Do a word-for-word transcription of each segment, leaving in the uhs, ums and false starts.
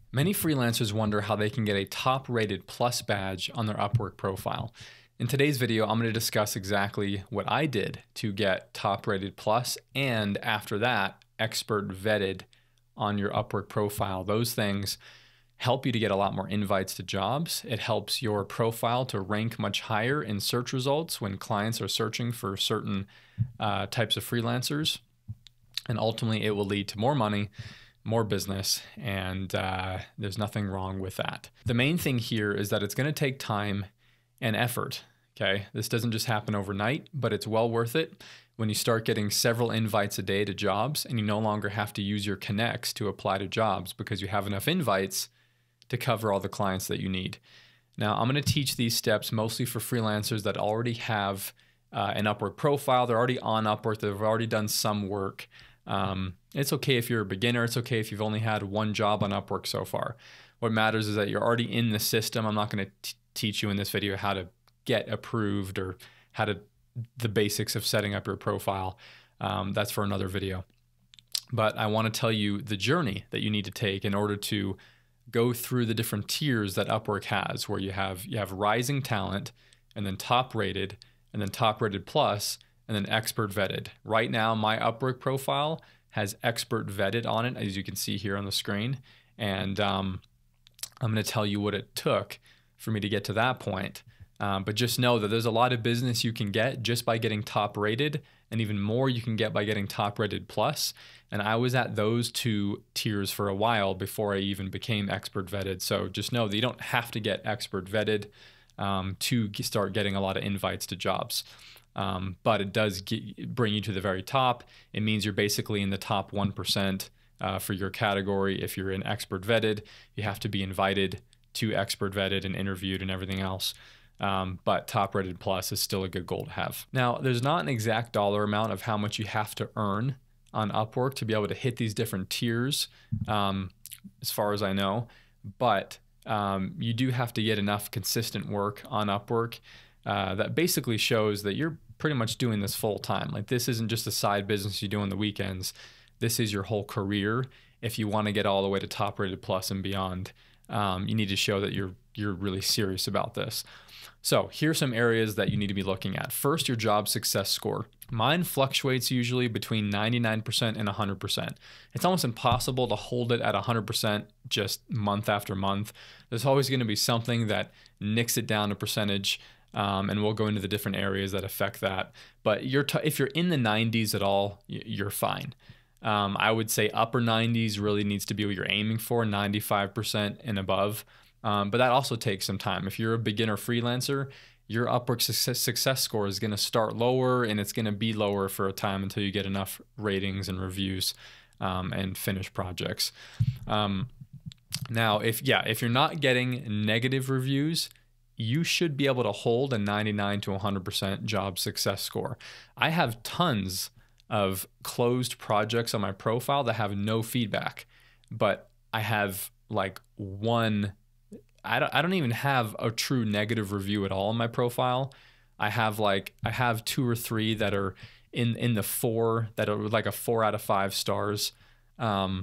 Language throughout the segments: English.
Many freelancers wonder how they can get a top rated plus badge on their Upwork profile. In today's video, I'm going to discuss exactly what I did to get top rated plus and after that, expert vetted on your Upwork profile. Those things help you to get a lot more invites to jobs. It helps your profile to rank much higher in search results when clients are searching for certain uh, types of freelancers. And ultimately, it will lead to more money, more business, and uh, there's nothing wrong with that. The main thing here is that it's going to take time and effort, okay? This doesn't just happen overnight, but it's well worth it when you start getting several invites a day to jobs and you no longer have to use your connects to apply to jobs because you have enough invites to cover all the clients that you need. Now, I'm going to teach these steps mostly for freelancers that already have uh, an Upwork profile. They're already on Upwork. They've already done some work. Um, it's okay if you're a beginner. It's okay if you've only had one job on Upwork so far. What matters is that you're already in the system. I'm not going to teach you in this video how to get approved or how to the basics of setting up your profile. Um, that's for another video. But I want to tell you the journey that you need to take in order to go through the different tiers that Upwork has, where you have you have rising talent, and then top rated, and then top rated plus, and then expert vetted. Right now, my Upwork profile has expert vetted on it, as you can see here on the screen. And um, I'm going to tell you what it took for me to get to that point. Um, but just know that there's a lot of business you can get just by getting top rated, and even more you can get by getting top rated plus. And I was at those two tiers for a while before I even became expert vetted. So just know that you don't have to get expert vetted um, to start getting a lot of invites to jobs. Um, but it does get, bring you to the very top. It means you're basically in the top one percent uh, for your category. If you're in expert vetted, you have to be invited to expert vetted and interviewed and everything else. Um, but top rated plus is still a good goal to have. Now, there's not an exact dollar amount of how much you have to earn on Upwork to be able to hit these different tiers, um, as far as I know, but um, you do have to get enough consistent work on Upwork uh, that basically shows that you're pretty much doing this full time. Like, this isn't just a side business you do on the weekends. This is your whole career. If you want to get all the way to top rated plus and beyond, um, you need to show that you're you're really serious about this. So here's some areas that you need to be looking at. First, your job success score. Mine fluctuates usually between ninety-nine percent and one hundred percent. It's almost impossible to hold it at one hundred percent just month after month. There's always going to be something that nicks it down a percentage, um, and we'll go into the different areas that affect that. But you're t if you're in the nineties at all, you're fine. Um, I would say upper nineties really needs to be what you're aiming for, ninety-five percent and above. Um, but that also takes some time. If you're a beginner freelancer, your Upwork success, success score is going to start lower, and it's going to be lower for a time until you get enough ratings and reviews um, and finish projects. Um, now, if yeah, if you're not getting negative reviews, you should be able to hold a ninety-nine to one hundred percent job success score. I have tons of closed projects on my profile that have no feedback, but I have like one. I don't, I don't even have a true negative review at all on my profile. I have like, I have two or three that are in, in the four, that are like a four out of five stars. Um,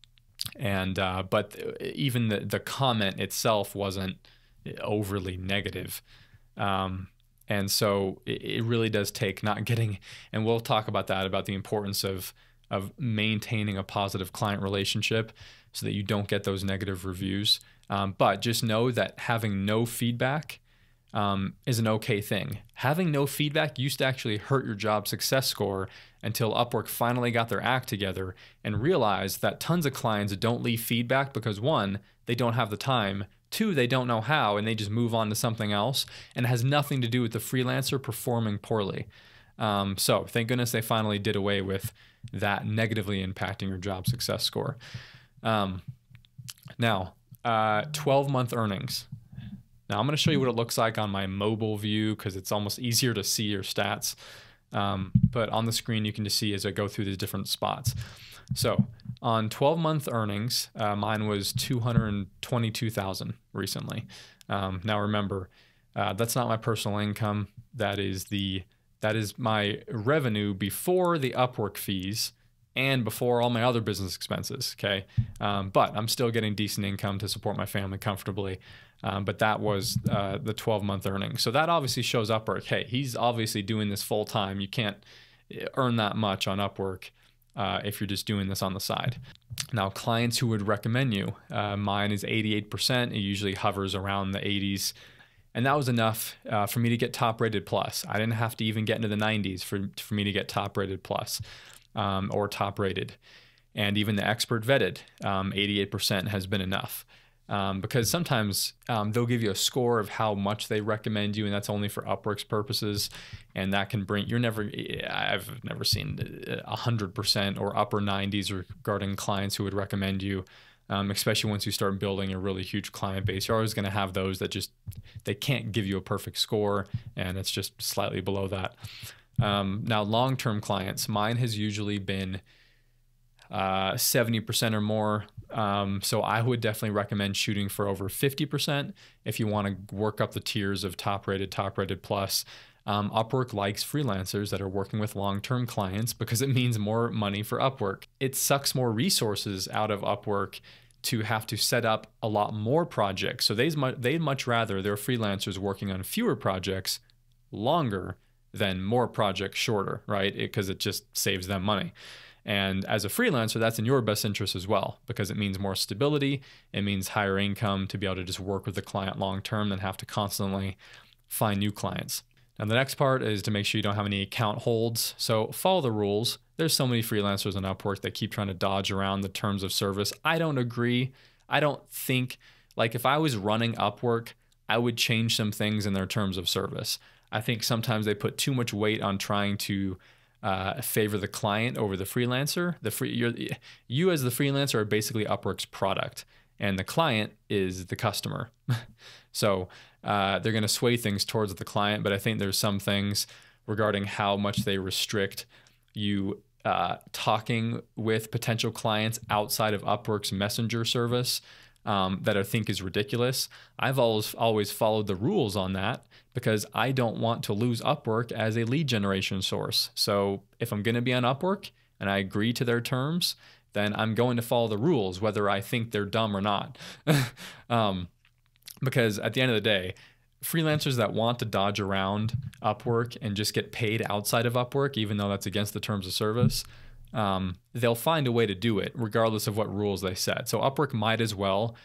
and, uh, but even the, the comment itself wasn't overly negative. Um, and so it, it really does take not getting, and we'll talk about that, about the importance of, of maintaining a positive client relationship so that you don't get those negative reviews. Um, but just know that having no feedback um, is an okay thing. Having no feedback used to actually hurt your job success score until Upwork finally got their act together and realized that tons of clients don't leave feedback because, one, they don't have the time, two, they don't know how, and they just move on to something else, and it has nothing to do with the freelancer performing poorly. Um, so thank goodness they finally did away with that negatively impacting your job success score. Um, now, Uh, twelve month earnings. Now I'm going to show you what it looks like on my mobile view because it's almost easier to see your stats. Um, but on the screen, you can just see as I go through these different spots. So on twelve month earnings, uh, mine was two hundred twenty-two thousand recently. Um, now remember, uh, that's not my personal income. That is the, that is my revenue before the Upwork fees and before all my other business expenses, okay? Um, but I'm still getting decent income to support my family comfortably. Um, but that was uh, the twelve-month earnings. So that obviously shows Upwork, hey, he's obviously doing this full time. You can't earn that much on Upwork uh, if you're just doing this on the side. Now, clients who would recommend you, uh, mine is eighty-eight percent. It usually hovers around the eighties. And that was enough uh, for me to get top rated plus. I didn't have to even get into the nineties for, for me to get top rated plus um, or top rated. And even the expert vetted, um, eighty-eight percent has been enough. Um, because sometimes um, they'll give you a score of how much they recommend you, and that's only for Upwork's purposes. And that can bring, you're never, I've never seen one hundred percent or upper nineties regarding clients who would recommend you. Um, especially once you start building a really huge client base, you're always going to have those that just, they can't give you a perfect score, and it's just slightly below that. Um, now, long-term clients, mine has usually been uh, seventy percent or more. Um, so I would definitely recommend shooting for over fifty percent if you want to work up the tiers of top rated, top rated plus. Um, Upwork likes freelancers that are working with long-term clients because it means more money for Upwork. It sucks more resources out of Upwork to have to set up a lot more projects. So they'd much, they'd much rather their freelancers working on fewer projects longer than more projects shorter, right? Because it, it just saves them money. And as a freelancer, that's in your best interest as well, because it means more stability. It means higher income to be able to just work with the client long-term than have to constantly find new clients. And the next part is to make sure you don't have any account holds. So follow the rules. There's so many freelancers on Upwork that keep trying to dodge around the terms of service. I don't agree. I don't think, like if I was running Upwork, I would change some things in their terms of service. I think sometimes they put too much weight on trying to uh, favor the client over the freelancer. The free, you're, you as the freelancer are basically Upwork's product, and the client is the customer. So uh, they're going to sway things towards the client, but I think there's some things regarding how much they restrict you uh, talking with potential clients outside of Upwork's messenger service um, that I think is ridiculous. I've always always followed the rules on that because I don't want to lose Upwork as a lead generation source. So if I'm going to be on Upwork and I agree to their terms, then I'm going to follow the rules, whether I think they're dumb or not. um, because at the end of the day, freelancers that want to dodge around Upwork and just get paid outside of Upwork, even though that's against the terms of service, um, they'll find a way to do it regardless of what rules they set. So Upwork might as well,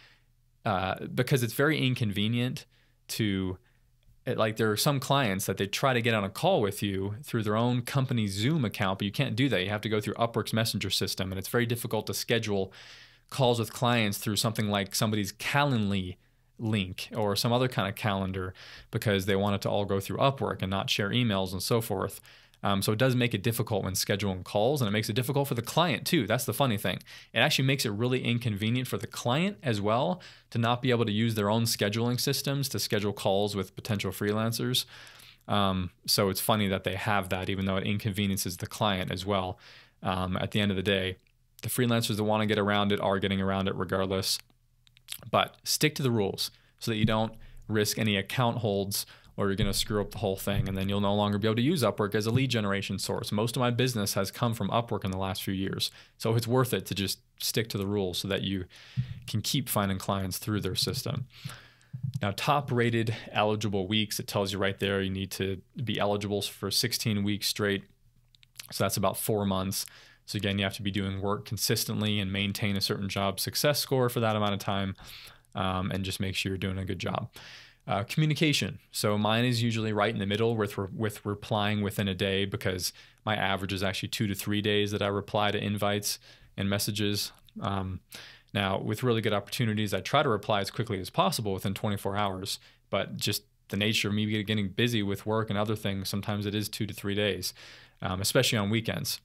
uh, because it's very inconvenient to, like there are some clients that they try to get on a call with you through their own company's Zoom account, but you can't do that. You have to go through Upwork's messenger system, and it's very difficult to schedule calls with clients through something like somebody's Calendly link or some other kind of calendar because they want it to all go through Upwork and not share emails and so forth. Um, so it does make it difficult when scheduling calls, and it makes it difficult for the client too. That's the funny thing. It actually makes it really inconvenient for the client as well to not be able to use their own scheduling systems to schedule calls with potential freelancers. Um, so it's funny that they have that, even though it inconveniences the client as well. Um, at the end of the day, the freelancers that want to get around it are getting around it regardless. But stick to the rules so that you don't risk any account holds or you're going to screw up the whole thing, and then you'll no longer be able to use Upwork as a lead generation source. Most of my business has come from Upwork in the last few years, so it's worth it to just stick to the rules so that you can keep finding clients through their system. Now, top rated eligible weeks, it tells you right there you need to be eligible for sixteen weeks straight, so that's about four months. So again, you have to be doing work consistently and maintain a certain job success score for that amount of time, um, and just make sure you're doing a good job. Uh, communication. So mine is usually right in the middle with, re with replying within a day, because my average is actually two to three days that I reply to invites and messages. Um, now, with really good opportunities, I try to reply as quickly as possible within twenty-four hours, but just the nature of me getting busy with work and other things, sometimes it is two to three days, um, especially on weekends.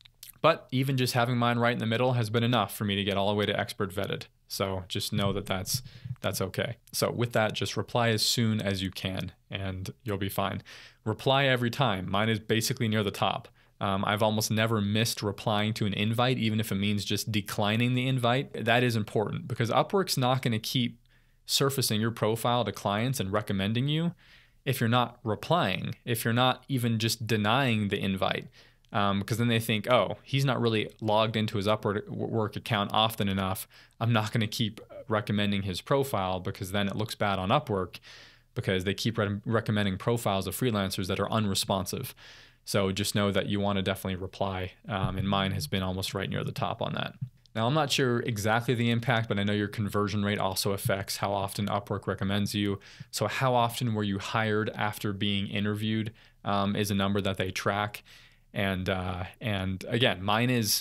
But even just having mine right in the middle has been enough for me to get all the way to expert vetted. So just know that that's, that's okay. So with that, just reply as soon as you can and you'll be fine. Reply every time. Mine is basically near the top. Um, I've almost never missed replying to an invite, even if it means just declining the invite. That is important because Upwork's not going to keep surfacing your profile to clients and recommending you if you're not replying, if you're not even just denying the invite. Um, because then they think, oh, he's not really logged into his Upwork account often enough. I'm not going to keep recommending his profile because then it looks bad on Upwork because they keep re recommending profiles of freelancers that are unresponsive. So just know that you want to definitely reply. Um, and mine has been almost right near the top on that. Now, I'm not sure exactly the impact, but I know your conversion rate also affects how often Upwork recommends you. So how often were you hired after being interviewed um, is a number that they track. And uh, and again, mine is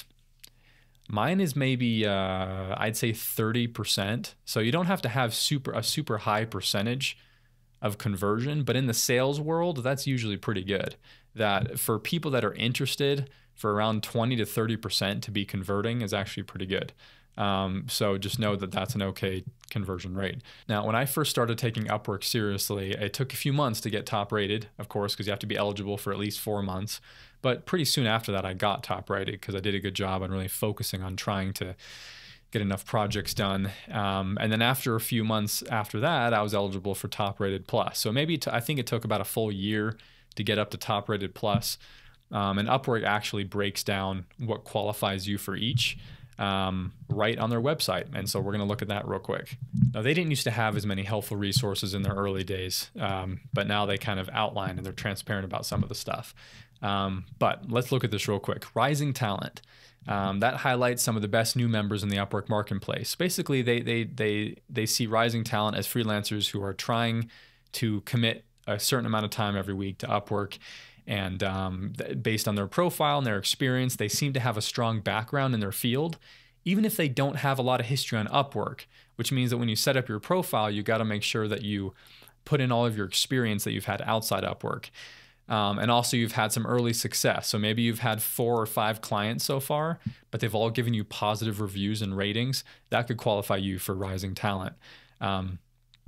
mine is maybe uh, I'd say thirty percent. So you don't have to have super a super high percentage of conversion, but in the sales world, that's usually pretty good. That for people that are interested, for around twenty to thirty percent to be converting is actually pretty good. Um, so just know that that's an okay conversion rate. Now, when I first started taking Upwork seriously, it took a few months to get top rated, of course, because you have to be eligible for at least four months. But pretty soon after that, I got top rated because I did a good job on really focusing on trying to get enough projects done. Um, and then after a few months after that, I was eligible for top rated plus. So maybe t I think it took about a full year to get up to top rated plus. Um, and Upwork actually breaks down what qualifies you for each um, right on their website. And so we're going to look at that real quick. Now, they didn't used to have as many helpful resources in their early days, um, but now they kind of outline and they're transparent about some of the stuff. Um, but let's look at this real quick. Rising talent. Um, that highlights some of the best new members in the Upwork marketplace. Basically, they, they, they, they see rising talent as freelancers who are trying to commit a certain amount of time every week to Upwork. And um, based on their profile and their experience, they seem to have a strong background in their field, even if they don't have a lot of history on Upwork, which means that when you set up your profile, you got to make sure that you put in all of your experience that you've had outside Upwork. Um, and also you've had some early success. So maybe you've had four or five clients so far, but they've all given you positive reviews and ratings. That could qualify you for rising talent. Um,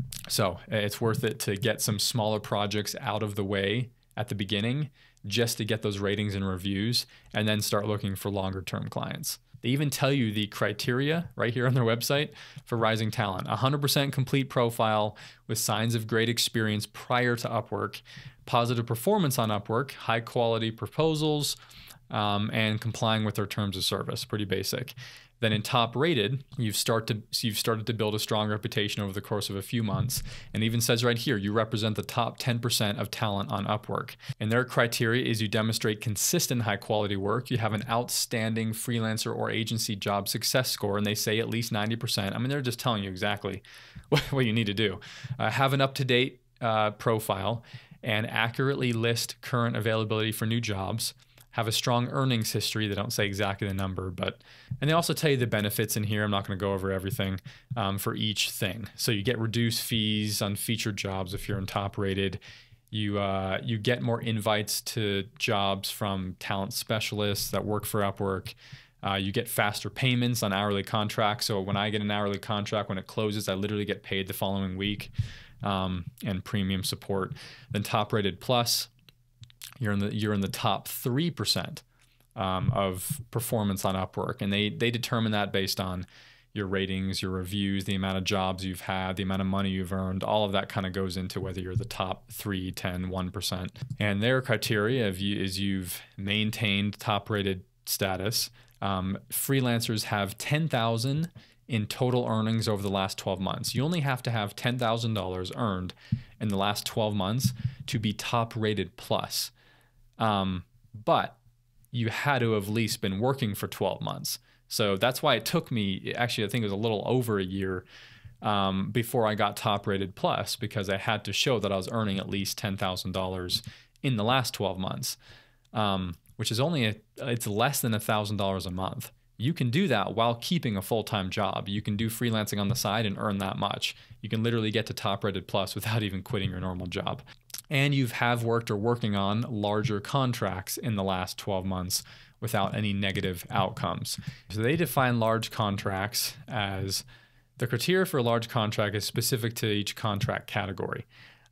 so it's worth it to get some smaller projects out of the way at the beginning just to get those ratings and reviews and then start looking for longer term clients. They even tell you the criteria right here on their website for rising talent. one hundred percent complete profile with signs of great experience prior to Upwork, positive performance on Upwork, high quality proposals, um, and complying with their terms of service. Pretty basic. Then in top rated, you've, start to, you've started to build a strong reputation over the course of a few months. And even says right here, you represent the top ten percent of talent on Upwork. And their criteria is you demonstrate consistent high quality work. You have an outstanding freelancer or agency job success score, and they say at least ninety percent. I mean, they're just telling you exactly what, what you need to do. Uh, have an up-to-date uh, profile and accurately list current availability for new jobs. Have a strong earnings history. They don't say exactly the number, but, and they also tell you the benefits in here. I'm not going to go over everything um, for each thing. So you get reduced fees on featured jobs if you're in top rated. You, uh, you get more invites to jobs from talent specialists that work for Upwork. Uh, you get faster payments on hourly contracts. So when I get an hourly contract, when it closes, I literally get paid the following week, um, and premium support. Then top rated plus. You're in the you're in the top three percent um, of performance on Upwork, and they they determine that based on your ratings, your reviews, the amount of jobs you've had, the amount of money you've earned. All of that kind of goes into whether you're the top three, ten, one percent. And their criteria of you, is you've maintained top rated status. Um, freelancers have ten thousand in total earnings over the last twelve months. You only have to have ten thousand dollars earned in the last twelve months to be top rated plus. Um, but you had to have at least been working for twelve months. So that's why it took me, actually, I think it was a little over a year um, before I got top rated plus, because I had to show that I was earning at least ten thousand dollars in the last twelve months, um, which is only, a, it's less than one thousand dollars a month. You can do that while keeping a full-time job. You can do freelancing on the side and earn that much. You can literally get to top rated plus without even quitting your normal job. And you have worked or working on larger contracts in the last twelve months without any negative outcomes. So they define large contracts as the criteria for a large contract is specific to each contract category.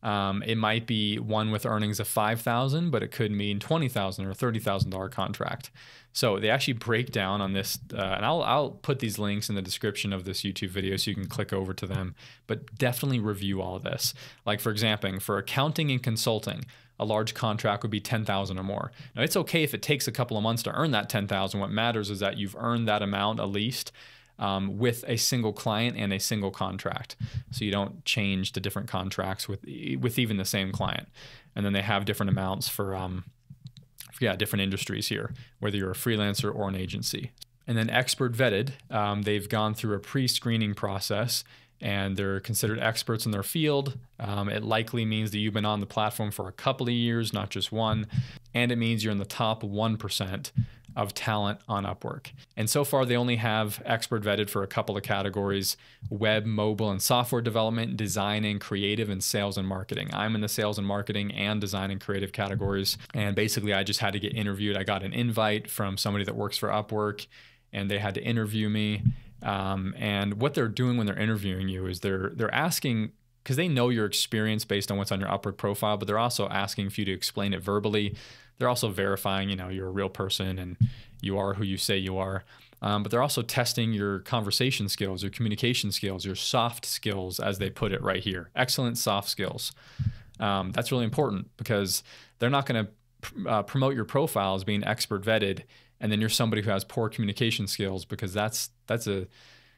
Um, it might be one with earnings of five thousand dollars, but it could mean twenty thousand dollars or thirty thousand dollars contract. So they actually break down on this, uh, and I'll, I'll put these links in the description of this YouTube video so you can click over to them, but definitely review all of this. Like for example, for accounting and consulting, a large contract would be ten thousand dollars or more. Now it's okay if it takes a couple of months to earn that ten thousand dollars. What matters is that you've earned that amount at least um, with a single client and a single contract. So you don't change to different contracts with, with even the same client. And then they have different amounts for, um, yeah, different industries here, whether you're a freelancer or an agency. And then expert vetted, um, they've gone through a pre-screening process and they're considered experts in their field. Um, it likely means that you've been on the platform for a couple of years, not just one. And it means you're in the top one percent of talent on Upwork. And so far, they only have expert vetted for a couple of categories: web, mobile, and software development, design and creative, and sales and marketing. I'm in the sales and marketing and design and creative categories. And basically, I just had to get interviewed. I got an invite from somebody that works for Upwork, and they had to interview me. Um, and what they're doing when they're interviewing you is they're they're asking, because they know your experience based on what's on your Upwork profile, but they're also asking for you to explain it verbally. They're also verifying, you know, you're a real person and you are who you say you are. Um, but they're also testing your conversation skills, your communication skills, your soft skills, as they put it right here. Excellent soft skills. Um, that's really important because they're not going to pr- uh, promote your profile as being expert vetted, and then you're somebody who has poor communication skills, because that's that's a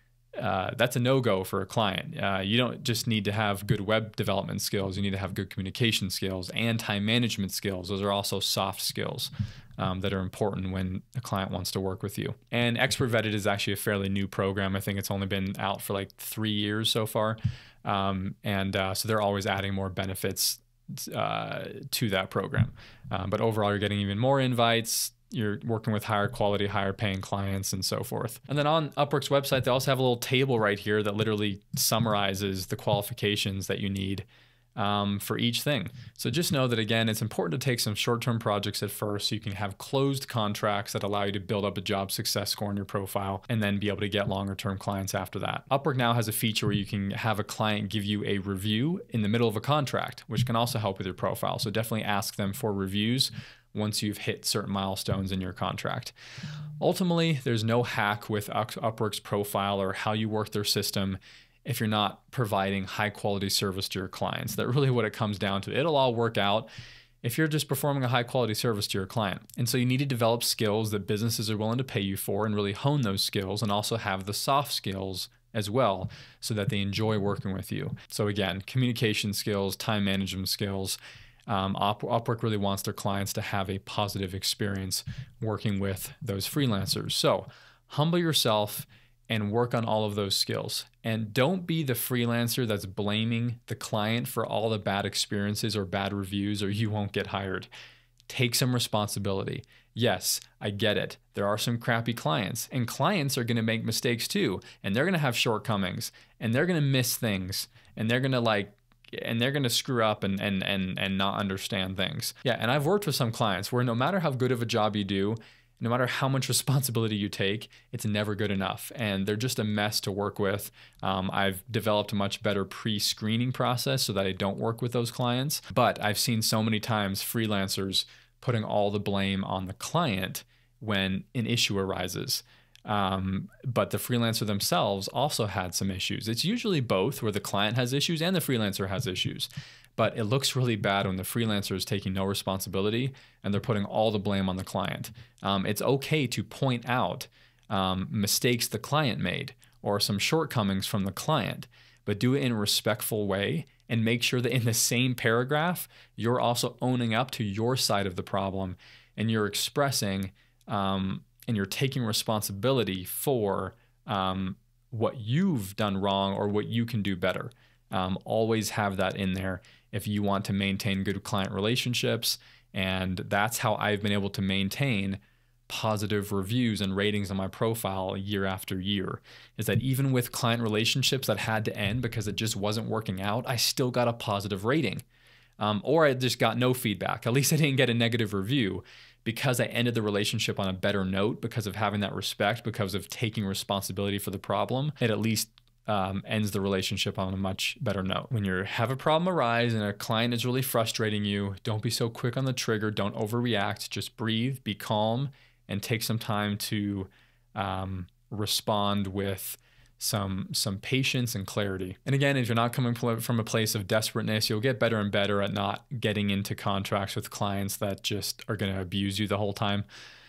uh, that's a no-go for a client. Uh, you don't just need to have good web development skills. You need to have good communication skills and time management skills. Those are also soft skills um, that are important when a client wants to work with you. And Expert Vetted is actually a fairly new program. I think it's only been out for like three years so far. Um, and uh, so they're always adding more benefits uh, to that program. Um, but overall, you're getting even more invites. You're working with higher quality, higher paying clients, and so forth. And then on Upwork's website, they also have a little table right here that literally summarizes the qualifications that you need um, for each thing. So just know that, again, it's important to take some short-term projects at first so you can have closed contracts that allow you to build up a job success score in your profile and then be able to get longer-term clients after that. Upwork now has a feature where you can have a client give you a review in the middle of a contract, which can also help with your profile. So definitely ask them for reviews once you've hit certain milestones in your contract. Ultimately, there's no hack with Upwork's profile or how you work their system if you're not providing high quality service to your clients. That's really what it comes down to. It'll all work out if you're just performing a high quality service to your client. And so you need to develop skills that businesses are willing to pay you for and really hone those skills, and also have the soft skills as well so that they enjoy working with you. So again, communication skills, time management skills. Um, Upwork really wants their clients to have a positive experience working with those freelancers. So humble yourself and work on all of those skills. And don't be the freelancer that's blaming the client for all the bad experiences or bad reviews, or you won't get hired. Take some responsibility. Yes, I get it. There are some crappy clients, and clients are going to make mistakes too, and they're going to have shortcomings, and they're going to miss things, and they're going to like and they're going to screw up and, and, and, and not understand things. Yeah, and I've worked with some clients where no matter how good of a job you do, no matter how much responsibility you take, it's never good enough. And they're just a mess to work with. Um, I've developed a much better pre-screening process so that I don't work with those clients. But I've seen so many times freelancers putting all the blame on the client when an issue arises. Um, but the freelancer themselves also had some issues. It's usually both, where the client has issues and the freelancer has issues. But it looks really bad when the freelancer is taking no responsibility and they're putting all the blame on the client. Um, it's okay to point out um, mistakes the client made or some shortcomings from the client, but do it in a respectful way and make sure that in the same paragraph, you're also owning up to your side of the problem and you're expressing um, and you're taking responsibility for um, what you've done wrong or what you can do better. Um, always have that in there if you want to maintain good client relationships. And that's how I've been able to maintain positive reviews and ratings on my profile year after year, is that even with client relationships that had to end because it just wasn't working out, I still got a positive rating. Um, or I just got no feedback. At least I didn't get a negative review, because I ended the relationship on a better note because of having that respect, because of taking responsibility for the problem. It at least um, ends the relationship on a much better note. When you have a problem arise and a client is really frustrating you, don't be so quick on the trigger. Don't overreact. Just breathe, be calm, and take some time to um, respond with some some patience and clarity. And again, if you're not coming from a place of desperateness, you'll get better and better at not getting into contracts with clients that just are going to abuse you the whole time.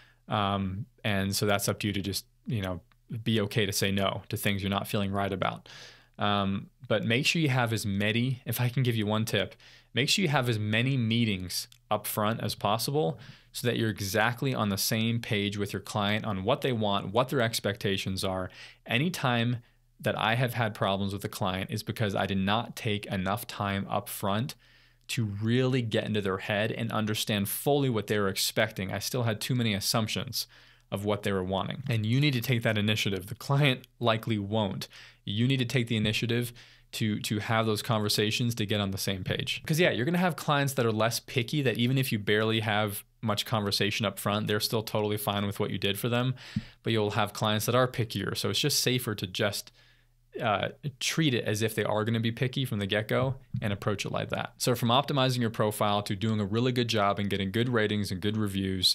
Um, and so that's up to you to just, you know, be okay to say no to things you're not feeling right about. Um, but make sure you have as many, if I can give you one tip, make sure you have as many meetings up front as possible so that you're exactly on the same page with your client on what they want, what their expectations are. Anytime that I have had problems with a client is because I did not take enough time up front to really get into their head and understand fully what they were expecting. I still had too many assumptions of what they were wanting. And you need to take that initiative. The client likely won't. You need to take the initiative to, to have those conversations to get on the same page. Because yeah, you're gonna have clients that are less picky, that even if you barely have much conversation up front, they're still totally fine with what you did for them. But you'll have clients that are pickier. So it's just safer to just uh, treat it as if they are gonna be picky from the get-go and approach it like that. So from optimizing your profile to doing a really good job and getting good ratings and good reviews,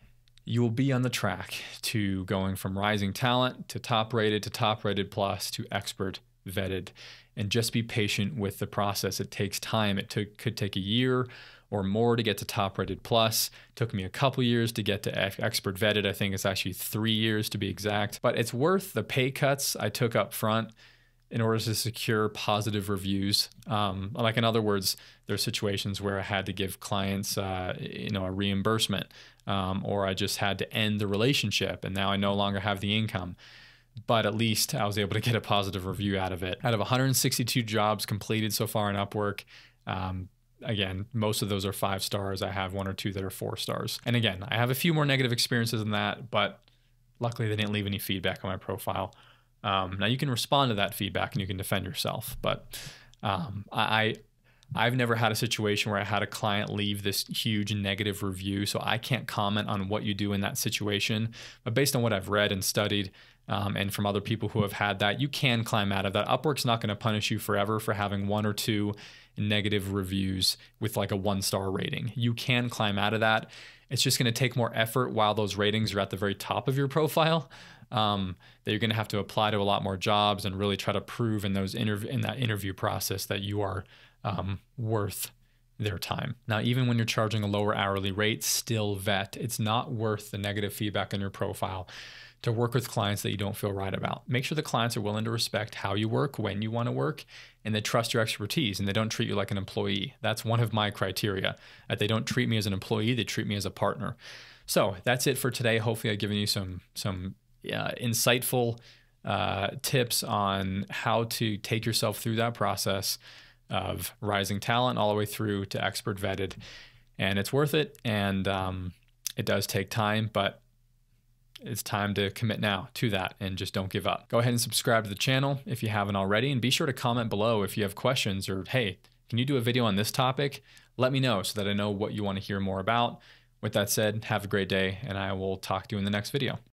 you will be on the track to going from rising talent to top rated to top rated plus to expert vetted. And just be patient with the process. It takes time. It took, could take a year or more to get to top rated plus. It took me a couple years to get to expert vetted. I think it's actually three years to be exact, but it's worth the pay cuts I took up front in order to secure positive reviews. Um, like in other words, there's situations where I had to give clients, uh, you know, a reimbursement, um, or I just had to end the relationship, and now I no longer have the income. But at least I was able to get a positive review out of it. Out of one hundred sixty-two jobs completed so far in Upwork, um, again, most of those are five stars. I have one or two that are four stars. And again, I have a few more negative experiences than that, but luckily they didn't leave any feedback on my profile. Um, now you can respond to that feedback and you can defend yourself, but um, I, I've never had a situation where I had a client leave this huge negative review, so I can't comment on what you do in that situation. But based on what I've read and studied, um, and from other people who have had that, you can climb out of that. Upwork's not going to punish you forever for having one or two negative reviews with like a one-star rating. You can climb out of that. It's just going to take more effort while those ratings are at the very top of your profile. Um, that you're going to have to apply to a lot more jobs and really try to prove in those interv- in that interview process that you are um, worth their time. Now, even when you're charging a lower hourly rate, still vet. It's not worth the negative feedback on your profile to work with clients that you don't feel right about. Make sure the clients are willing to respect how you work, when you want to work, and they trust your expertise and they don't treat you like an employee. That's one of my criteria, that they don't treat me as an employee, they treat me as a partner. So that's it for today. Hopefully I've given you some, some uh, insightful uh, tips on how to take yourself through that process of rising talent all the way through to expert vetted. And it's worth it. And um, it does take time, but it's time to commit now to that and just don't give up. Go ahead and subscribe to the channel if you haven't already, and be sure to comment below if you have questions or, hey, can you do a video on this topic? Let me know so that I know what you want to hear more about. With that said, have a great day, and I will talk to you in the next video.